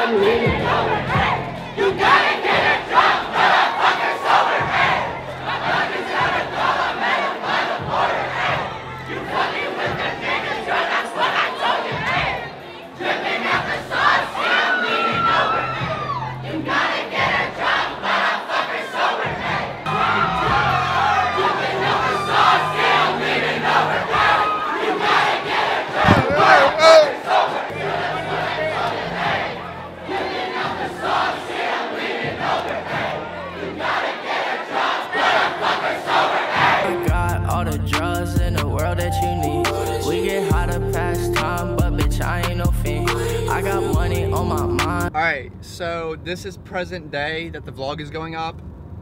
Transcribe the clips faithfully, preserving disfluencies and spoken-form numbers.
Alright, so this is present day that the vlog is going up.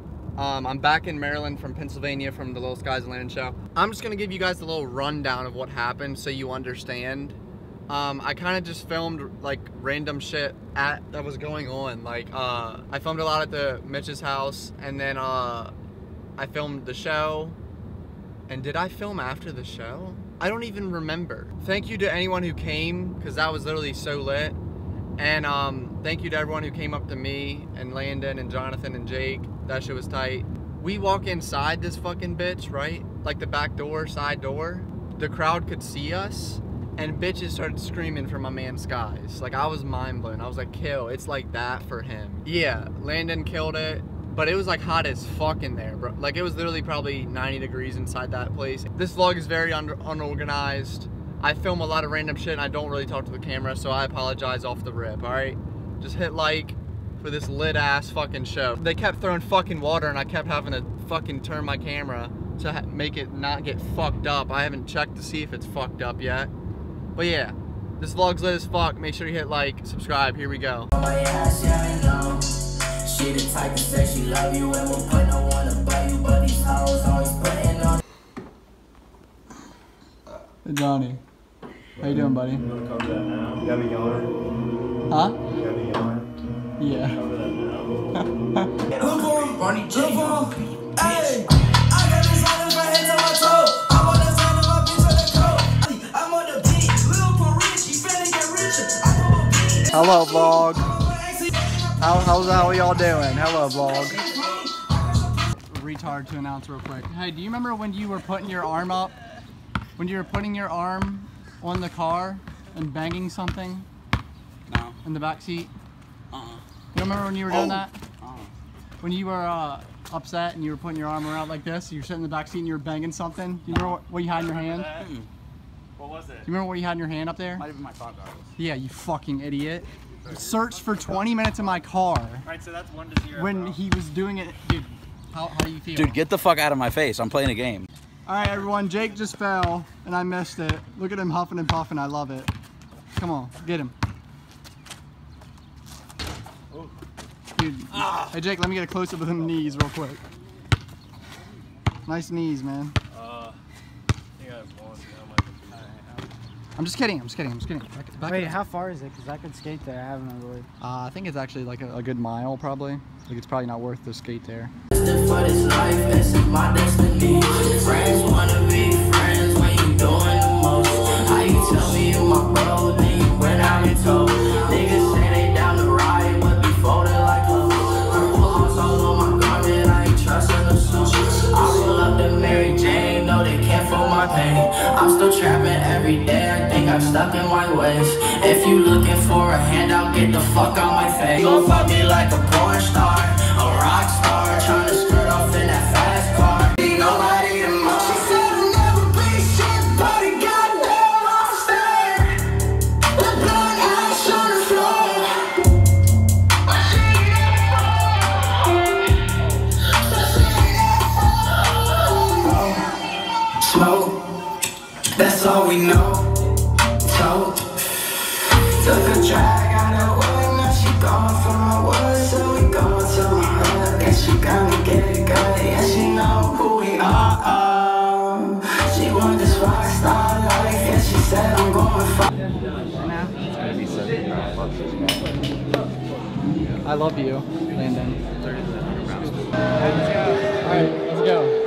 Um, I'm back in Maryland from Pennsylvania from the Little Skies Land show. I'm just going to give you guys a little rundown of what happened so you understand. Um, I kind of just filmed like random shit at that was going on. Like, uh, I filmed a lot at the Mitch's house, and then uh, I filmed the show. And did I film after the show? I don't even remember. Thank you to anyone who came, because that was literally so lit. And um, thank you to everyone who came up to me and Landon and Jonathan and Jake. That shit was tight. We walk inside this fucking bitch, right? Like the back door, side door. The crowd could see us, and bitches started screaming for my man Skies. Like, I was mind blown. I was like, kill. It's like that for him. Yeah, Landon killed it, but it was like hot as fuck in there, bro. Like, it was literally probably ninety degrees inside that place. This vlog is very un unorganized. I film a lot of random shit and I don't really talk to the camera, so I apologize off the rip, alright? Just hit like for this lit ass fucking show. They kept throwing fucking water and I kept having to fucking turn my camera to ha make it not get fucked up. I haven't checked to see if it's fucked up yet. But yeah, this vlog's lit as fuck. Make sure you hit like, subscribe, here we go. She the type to say she love you and will put no one above you, but these hoes always putting on. Hey Johnny. How you doing, buddy? You wanna cover that now? You have a yarn? Huh? You have a yarn? Yeah. Cover that now. Barney J. Hey, I got this island from head to my toe. I'm on the side of my bitch on the coat. I'm on the beat. Little Paris, she finna get richer. I'm on the beat. Hello, vlog. How, how's, how are y'all doing? Hello, vlog. Retard to announce real quick. Hey, do you remember when you were putting your arm up? When you were putting your arm on the car and banging something? No. In the back seat? Uh-uh. You remember when you were doing Oh. that? Uh-uh. When you were uh, upset and you were putting your arm around like this, you were sitting in the back seat and you were banging something? Do you remember what, what you had in your hand? Do you What was it? remember what you had in your hand up there? Might have been my thought goggles. Yeah, you fucking idiot. Searched for twenty minutes in my car Alright, so that's one to zero. when bro. he was doing it. Dude, how, how do you feel? Dude, get the fuck out of my face. I'm playing a game. Alright, everyone, Jake just fell and I missed it. Look at him huffing and puffing. I love it. Come on, get him. Dude, Ah. hey Jake, let me get a close up of them knees real quick. Nice knees, man. Uh, I think I have one. I'm just kidding, I'm just kidding, I'm just kidding. Back, back Wait, up. how far is it? Because I could skate there. I haven't really. Uh, I think it's actually like a, a good mile, probably. Like, it's probably not worth the skate there. For this life, it's my destiny. Friends wanna be friends when you doing the most. How you tell me you my bro, then you went out and told. Niggas say they down the ride, but be folded like clothes. Purple hearts all on my garment, I ain't trusting the suit. I roll up to Mary Jane, no they can't feel my pain. I'm still trapping every day, I think I'm stuck in my ways. If you looking for a handout, get the fuck out my face. Gon' fuck me like a porn star, a rock star, tryna skirt off in that fast car. Ain't nobody to move. She said I'll never be shit, but it goddamn I'm staring. The blood ice on the floor. I see it. Smoke, that's all we know. So, took a drag out of wood, now she going for my wood, so we going to my hood. Guess she gonna get it good, yeah she know who we are. Oh, she want this rock star life, yeah she said I'm going for. I love you, Landon. Alright, let's go.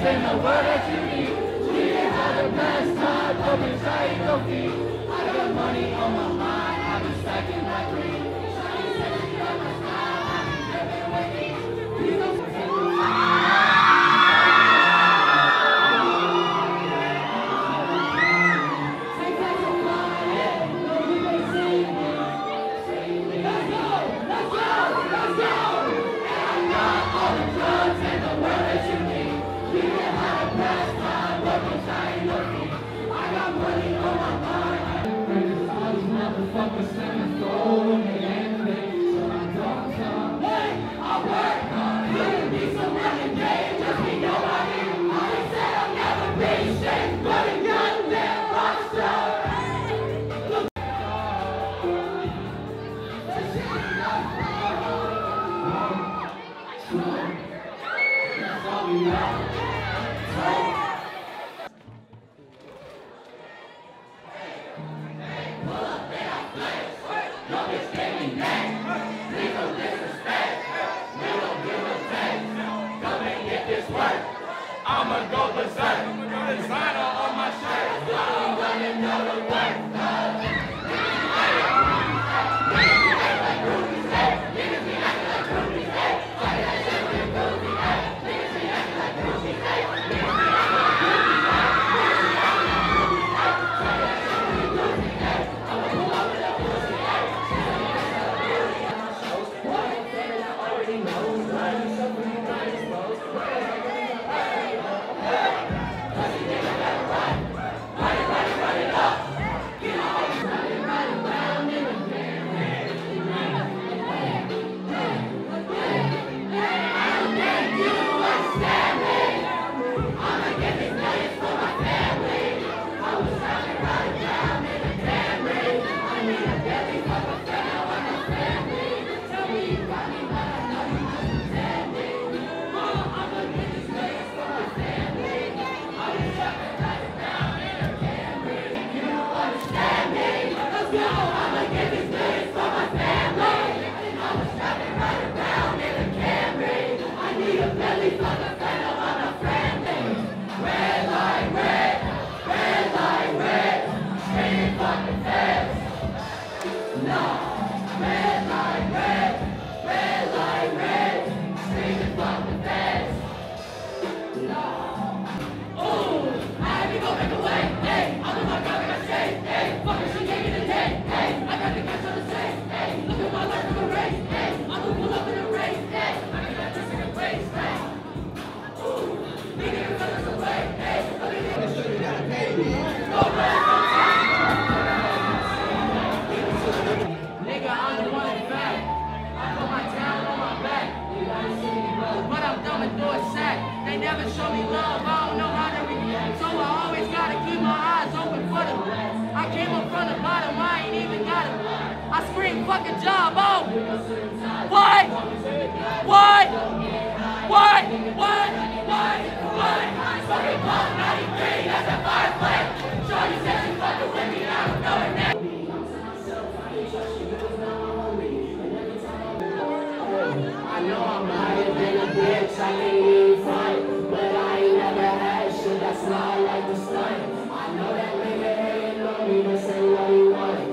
Fucking job, oh! Why? Why? Why? Why? Why? Why? Fucking Paul ninety-three, that's a fireplace! Shorty said she fucking with me, I don't know her name. I know I might have been a bitch, I can't even front, but I ain't never had shit that's not like the stunt. I know that nigga hating on me, but say what he wanted.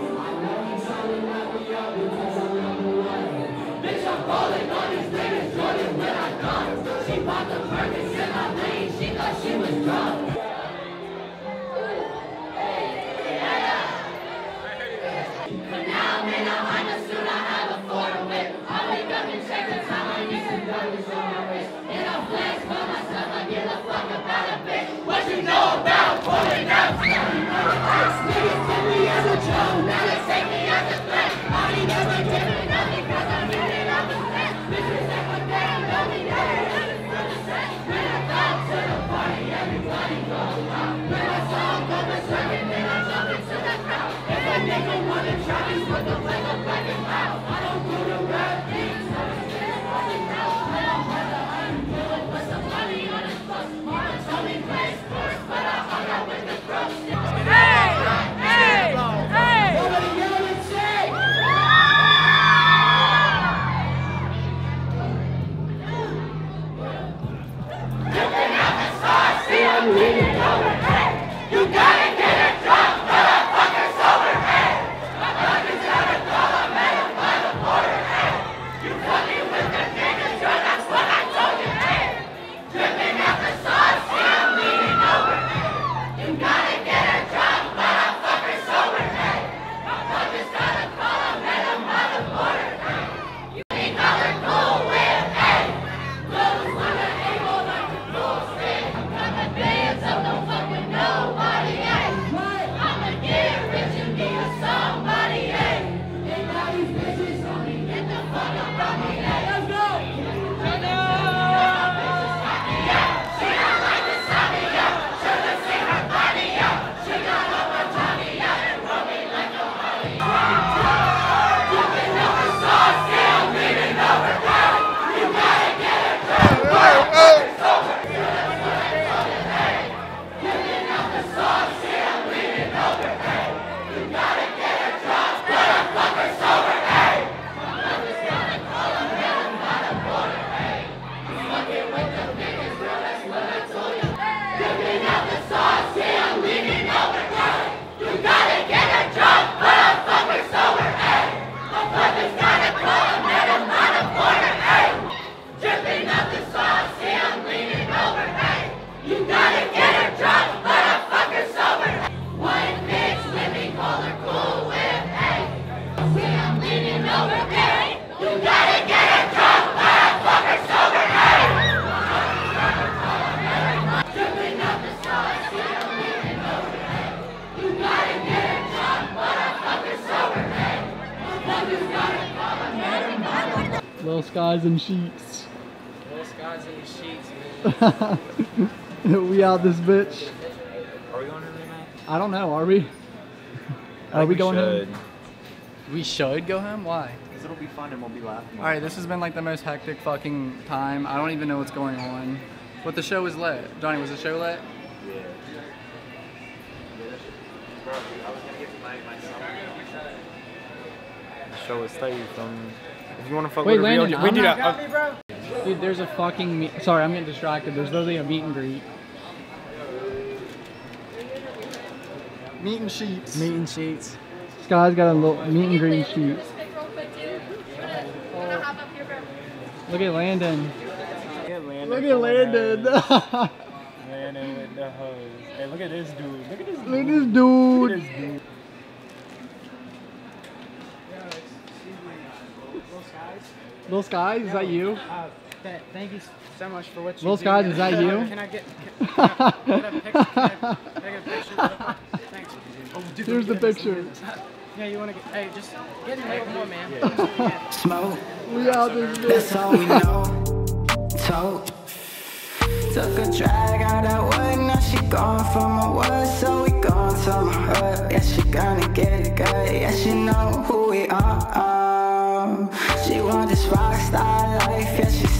Bitch, I'm falling on these niggas, Jordan when I come. She popped the Perkins in my lane, she thought she was drunk. But now, man, I'm on the suit, I have a Florida whip. I wake up and check the time, I need some diamonds on my wrist. And I flex for myself, I give a fuck about a bitch. What you know about pulling out? Niggas took me as a joke, now they take me as a threat. I ain't never giving nothing, cause I'm getting off the set. Bitches act like they don't know me, they ain't living from the set. When I come to the party, everybody goes out. When I song go berserk, then I jump into the crowd. If a nigga wanna try me, put the leg up back and out. I don't do the rap things, so it's just fucking out. I don't wanna, I'm doing with some money on his bus. Mama told me play sports, but I hung out with the girls. Little skies and sheets. Little skies and sheets, man. We out this bitch. Are we going to the night? I don't know. Are we? Are we going home? We should go home? Why? Because it'll be fun and we'll be laughing. Alright, this has been like the most hectic fucking time. I don't even know what's going on. But the show was lit. Johnny, was the show lit? Yeah. Bro, I was gonna get my, my summer. The show is tight from. If you want to fuck Wait, with a real Landon, dude, we I'm do not- that. Uh, Dude, there's a fucking. Me Sorry, I'm getting distracted. There's literally a meet and greet. Meat and sheets. Meat and sheets. This guy's got a little meet and greet sheet. Look at Landon. Look at Landon. Landon with the hose. Hey, look at this dude. Look at this dude. Look at this dude. Look at this dude. Little Skies, is that you? Uh, th thank you so much for what you Little do. Skies, is that you? Can I get, can, can I get a picture? Can I, can I get a picture? Thanks. Oh, dude, Here's the picture. Yeah, you want to get, hey, just get in there, come on, man. Yeah. Smoke, We out this that's bitch. all we know. Tote. Took a drag out that wood, now she gone from my wood, so we gone to my hood. Yeah, she gonna get it good, yeah, she know who we are. She want this rock star life, yeah, she